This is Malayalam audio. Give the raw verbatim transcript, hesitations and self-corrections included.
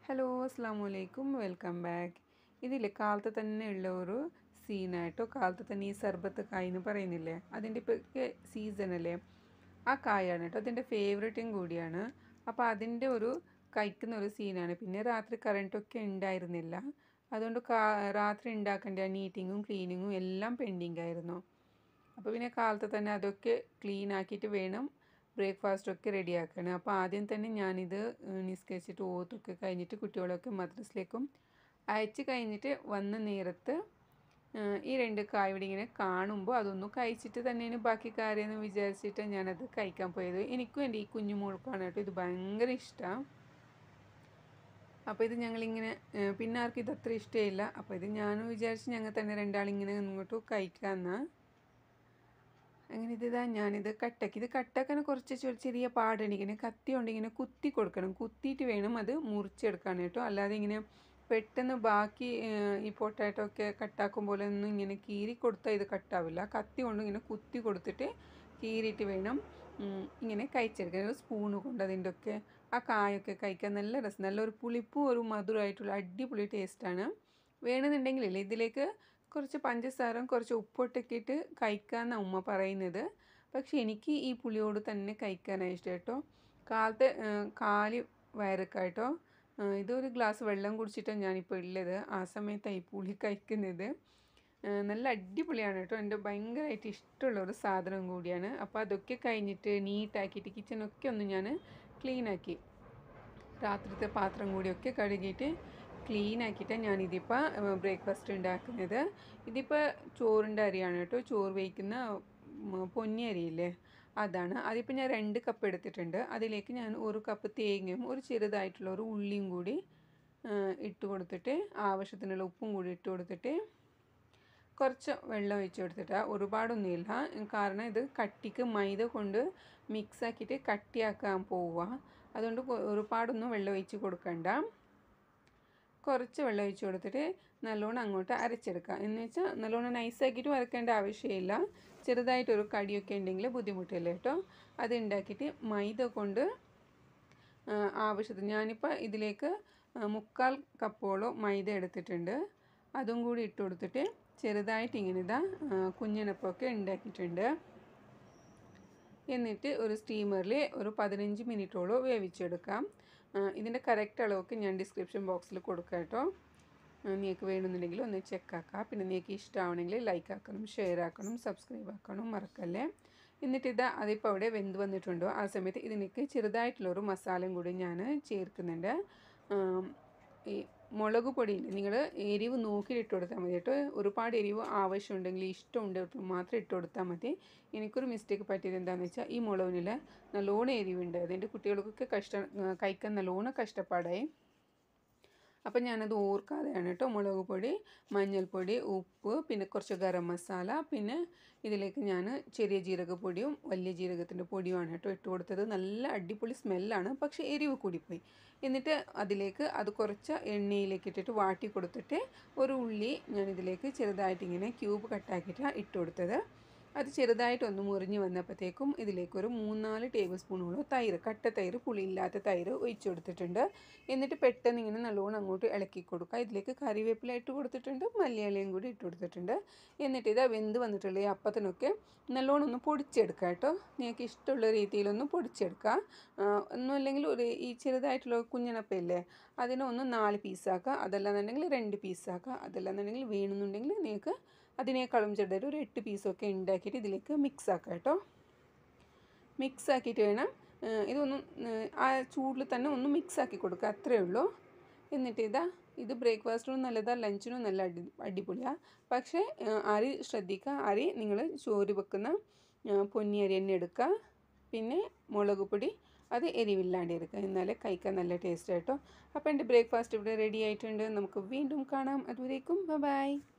ഹലോ അസ്സാം വലൈക്കും വെൽക്കം ബാക്ക്. ഇതിൽ കാലത്ത് തന്നെ ഉള്ള ഒരു സീനായിട്ടോ കാലത്ത് തന്നെ ഈ സർബത്ത് കായ് എന്ന് പറയുന്നില്ലേ, അതിൻ്റെ ഇപ്പോൾ സീസണല്ലേ, ആ കായാണ് കേട്ടോ. അതിൻ്റെ ഫേവറേറ്റും കൂടിയാണ്. അപ്പോൾ അതിൻ്റെ ഒരു കഴിക്കുന്ന ഒരു സീനാണ്. പിന്നെ രാത്രി കറണ്ടൊക്കെ ഉണ്ടായിരുന്നില്ല, അതുകൊണ്ട് കാ രാത്രി ഉണ്ടാക്കേണ്ട നീറ്റിങ്ങും ക്ലീനിങ്ങും എല്ലാം പെൻഡിങ് ആയിരുന്നു. അപ്പോൾ പിന്നെ കാലത്ത് തന്നെ അതൊക്കെ ക്ലീൻ ആക്കിയിട്ട് വേണം ബ്രേക്ക്ഫാസ്റ്റൊക്കെ റെഡിയാക്കണം. അപ്പോൾ ആദ്യം തന്നെ ഞാനിത് നിസ്കരിച്ചിട്ട് ഓത്തൊക്കെ കഴിഞ്ഞിട്ട് കുട്ടികളൊക്കെ മദ്രസിലേക്കും അയച്ച് കഴിഞ്ഞിട്ട് വന്ന നേരത്ത് ഈ രണ്ട് കായ് ഇവിടെ ഇങ്ങനെ കാണുമ്പോൾ അതൊന്നും കഴിച്ചിട്ട് തന്നെയാണ് ബാക്കി കാര്യമെന്ന് വിചാരിച്ചിട്ട് ഞാനത് കഴിക്കാൻ പോയത്. എനിക്കും എൻ്റെ ഈ കുഞ്ഞു മോൾക്കാണ് കേട്ടോ ഇത് ഭയങ്കര ഇഷ്ടമാണ്. അപ്പോൾ ഇത് ഞങ്ങളിങ്ങനെ പിന്നെ ആർക്കും ഇതത്ര ഇഷ്ടമില്ല. അപ്പോൾ ഇത് ഞാനും വിചാരിച്ച് ഞങ്ങൾ തന്നെ രണ്ടാളിങ്ങനെ ഇങ്ങോട്ട് കഴിക്കാമെന്നാണ്. അങ്ങനെ ഇതിതാ ഞാനിത് കട്ടക്ക് ഇത് കട്ടാക്കാൻ കുറച്ച് ചെറിയ പാടുണ്ട്. ഇങ്ങനെ കത്തി കൊണ്ട് ഇങ്ങനെ കുത്തി കൊടുക്കണം, കുത്തിയിട്ട് വേണം അത് മുറിച്ചെടുക്കാൻ കേട്ടോ. അല്ലാതെ ഇങ്ങനെ പെട്ടെന്ന് ബാക്കി ഈ പൊട്ടാറ്റോ ഒക്കെ കട്ടാക്കും പോലെ ഒന്നും ഇങ്ങനെ കീറി കൊടുത്താൽ ഇത് കട്ടാവില്ല. കത്തി കൊണ്ട് ഇങ്ങനെ കുത്തി കൊടുത്തിട്ട് കീറിയിട്ട് വേണം ഇങ്ങനെ കഴിച്ചെടുക്കാൻ. ഒരു സ്പൂണ് കൊണ്ട് അതിൻ്റെ ഒക്കെ ആ കായൊക്കെ കഴിക്കാൻ നല്ല രസം, നല്ലൊരു പുളിപ്പും ഒരു മധുരമായിട്ടുള്ള അടിപൊളി ടേസ്റ്റാണ്. വേണമെന്നുണ്ടെങ്കിലല്ലേ ഇതിലേക്ക് കുറച്ച് പഞ്ചസാരയും കുറച്ച് ഉപ്പൊട്ടൊക്കെ ഇട്ട് കഴിക്കാമെന്നാണ് ഉമ്മ പറയുന്നത്. പക്ഷേ എനിക്ക് ഈ പുളിയോട് തന്നെ കഴിക്കാനാണ് ഇഷ്ടം കേട്ടോ. കാലത്തെ കാലി വയറൊക്കെ ഇതൊരു ഗ്ലാസ് വെള്ളം കുടിച്ചിട്ടാണ് ഞാനിപ്പോൾ ഉള്ളത്. ആ സമയത്താണ് ഈ പുളി കഴിക്കുന്നത്. നല്ല അടിപൊളിയാണ് കേട്ടോ. എൻ്റെ ഭയങ്കരമായിട്ട് ഇഷ്ടമുള്ള ഒരു സാധനം കൂടിയാണ്. അപ്പോൾ അതൊക്കെ കഴിഞ്ഞിട്ട് നീറ്റാക്കിയിട്ട് കിച്ചണൊക്കെ ഒന്ന് ഞാൻ ക്ലീനാക്കി, രാത്രിത്തെ പാത്രം കൂടിയൊക്കെ കഴുകിയിട്ട് ക്ലീൻ ആക്കിയിട്ടാണ് ഞാനിതിപ്പോൾ ബ്രേക്ക്ഫാസ്റ്റ് ഉണ്ടാക്കുന്നത്. ഇതിപ്പോൾ ചോറിൻ്റെ അരിയാണ് കേട്ടോ, ചോറ് വയ്ക്കുന്ന പൊന്നി അരിയില്ലേ അതാണ്. അതിപ്പോൾ ഞാൻ രണ്ട് കപ്പ് എടുത്തിട്ടുണ്ട്. അതിലേക്ക് ഞാൻ ഒരു കപ്പ് തേങ്ങയും ഒരു ചെറുതായിട്ടുള്ള ഒരു ഉള്ളിയും കൂടി ഇട്ട് കൊടുത്തിട്ട് ആവശ്യത്തിനുള്ള ഉപ്പും കൂടി ഇട്ട് കൊടുത്തിട്ട് കുറച്ച് വെള്ളം ഒഴിച്ച് കൊടുത്തിട്ട്, ഒരുപാടൊന്നുമില്ല, കാരണം ഇത് കട്ടിക്ക് മൈദ കൊണ്ട് മിക്സ് ആക്കിയിട്ട് കട്ടിയാക്കാൻ പോവുക. അതുകൊണ്ട് ഒരുപാടൊന്നും വെള്ളം ഒഴിച്ച് കൊടുക്കണ്ട. കുറച്ച് വെള്ളം ഒഴിച്ച് കൊടുത്തിട്ട് നല്ലോണം അങ്ങോട്ട് അരച്ചെടുക്കുക. എന്ന് വെച്ചാൽ നല്ലോണം നൈസാക്കിയിട്ട് വരക്കേണ്ട ആവശ്യമില്ല. ചെറുതായിട്ടൊരു കടിയൊക്കെ ഉണ്ടെങ്കിൽ ബുദ്ധിമുട്ടില്ല കേട്ടോ. അത് ഉണ്ടാക്കിയിട്ട് മൈദ കൊണ്ട് ആവശ്യത്തിന് ഞാനിപ്പോൾ ഇതിലേക്ക് മുക്കാൽ കപ്പോളം മൈദ എടുത്തിട്ടുണ്ട്. അതും കൂടി ഇട്ട് കൊടുത്തിട്ട് ചെറുതായിട്ട് ഇങ്ങനെ ഇതാ കുഞ്ഞിനപ്പൊക്കെ ഉണ്ടാക്കിയിട്ടുണ്ട്. എന്നിട്ട് ഒരു സ്റ്റീമറിൽ ഒരു പതിനഞ്ച് മിനിറ്റോളം വേവിച്ചെടുക്കാം. ഇതിൻ്റെ കറക്റ്റ് അളവൊക്കെ ഞാൻ ഡിസ്ക്രിപ്ഷൻ ബോക്സിൽ കൊടുക്കാം കേട്ടോ. നിങ്ങൾക്ക് വേണമെന്നുണ്ടെങ്കിൽ ഒന്ന് ചെക്കാക്കാം. പിന്നെ നിങ്ങൾക്ക് ഇഷ്ടമാവണമെങ്കിൽ ലൈക്ക് ആക്കണം, ഷെയർ ആക്കണം, സബ്സ്ക്രൈബ് ആക്കണം മറക്കല്ലേ. എന്നിട്ട് ഇതാ അതിപ്പോൾ അവിടെ വെന്ത് വന്നിട്ടുണ്ടോ ആ സമയത്ത് ഇതിലേക്ക് ചെറുതായിട്ടുള്ളൊരു മസാലയും കൂടി ഞാൻ ചേർക്കുന്നുണ്ട്. ഈ മുളക് പൊടിയില്ല, നിങ്ങൾ എരിവ് നോക്കിയിട്ട് ഇട്ട് കൊടുത്താൽ മതി കേട്ടോ. ഒരുപാട് എരിവ് ആവശ്യമുണ്ടെങ്കിൽ ഇഷ്ടമുണ്ട് മാത്രം ഇട്ട് കൊടുത്താൽ മതി. എനിക്കൊരു മിസ്റ്റേക്ക് പറ്റിയത് എന്താണെന്ന് വെച്ചാൽ ഈ മുളകിനിൽ നല്ലോണം എരിവുണ്ട്. അതിൻ്റെ കുട്ടികൾക്കൊക്കെ കഷ്ട കഴിക്കാൻ നല്ലോണം കഷ്ടപ്പാടായി. അപ്പം ഞാനത് ഓർക്കാതെയാണ് കേട്ടോ മുളക് പൊടി, മഞ്ഞൾപ്പൊടി, ഉപ്പ്, പിന്നെ കുറച്ച് ഗരം മസാല, പിന്നെ ഇതിലേക്ക് ഞാൻ ചെറിയ ജീരകപ്പൊടിയും വലിയ ജീരകത്തിൻ്റെ പൊടിയുമാണ് കേട്ടോ ഇട്ട് കൊടുത്തത്. നല്ല അടിപൊളി സ്മെല്ലാണ്, പക്ഷേ എരിവ് കൂടിപ്പോയി. എന്നിട്ട് അതിലേക്ക് അത് കുറച്ച് എണ്ണയിലേക്ക് ഇട്ടിട്ട് വാട്ടി കൊടുത്തിട്ട് ഒരു ഉള്ളി ഞാനിതിലേക്ക് ചെറുതായിട്ട് ഇങ്ങനെ ക്യൂബ് കട്ടാക്കിയിട്ടാണ് ഇട്ട് കൊടുത്തത്. അത് ചെറുതായിട്ടൊന്ന് മുറിഞ്ഞ് വന്നപ്പോഴത്തേക്കും ഇതിലേക്കൊരു മൂന്നാല് ടേബിൾ സ്പൂണോളം തൈര്, കട്ട തൈര്, പുളിയില്ലാത്ത തൈര് ഒഴിച്ചു കൊടുത്തിട്ടുണ്ട്. എന്നിട്ട് പെട്ടെന്ന് ഇങ്ങനെ നല്ലോണം അങ്ങോട്ട് ഇളക്കി കൊടുക്കുക. ഇതിലേക്ക് കറിവേപ്പില ഇട്ട് കൊടുത്തിട്ടുണ്ട്, മല്ലിയിലയും കൂടി ഇട്ട് കൊടുത്തിട്ടുണ്ട്. എന്നിട്ട് ഇത് വെന്ത് വന്നിട്ടുള്ള ഈ അപ്പത്തിനൊക്കെ നല്ലോണം ഒന്ന് പൊടിച്ചെടുക്കുക കേട്ടോ. നിങ്ങൾക്ക് ഇഷ്ടമുള്ള രീതിയിലൊന്ന് പൊടിച്ചെടുക്കുക. ഒന്നുമില്ലെങ്കിൽ ഒരു ഈ ചെറുതായിട്ടുള്ള കുഞ്ഞനപ്പയില്ലേ അതിനൊന്ന് നാല് പീസാക്കുക, അതല്ലാന്നുണ്ടെങ്കിൽ രണ്ട് പീസാക്കുക, അതല്ലാന്നുണ്ടെങ്കിൽ വേണമെന്നുണ്ടെങ്കിൽ നിങ്ങൾക്ക് അതിനേക്കാളും ചെറുതായിട്ട് ഒരു എട്ട് പീസൊക്കെ ഉണ്ടാക്കിയിട്ട് ഇതിലേക്ക് മിക്സ് ആക്കുക കേട്ടോ. മിക്സ് ആക്കിയിട്ട് വേണം ഇതൊന്നും ആ ചൂടിൽ തന്നെ ഒന്ന് മിക്സ് ആക്കി കൊടുക്കുക, അത്രയേ ഉള്ളൂ. എന്നിട്ട് ഇതാ ഇത് ബ്രേക്ക്ഫാസ്റ്റിനും നല്ലതാണ്, ലഞ്ചിനും നല്ല അടി അടിപൊളിയാണ്. പക്ഷേ അരി ശ്രദ്ധിക്കുക, അരി നിങ്ങൾ ചോറ് വെക്കുന്ന പൊന്നി അരി തന്നെ എടുക്കുക. പിന്നെ മുളക് പൊടി അത് എരിവില്ലാണ്ട് എടുക്കുക, എന്നാലേ കഴിക്കാൻ നല്ല ടേസ്റ്റ് ആയിട്ടോ. അപ്പോൾ എൻ്റെ ബ്രേക്ക്ഫാസ്റ്റ് ഇവിടെ റെഡി ആയിട്ടുണ്ട്. നമുക്ക് വീണ്ടും കാണാം. അതുവരേക്കും ബൈ.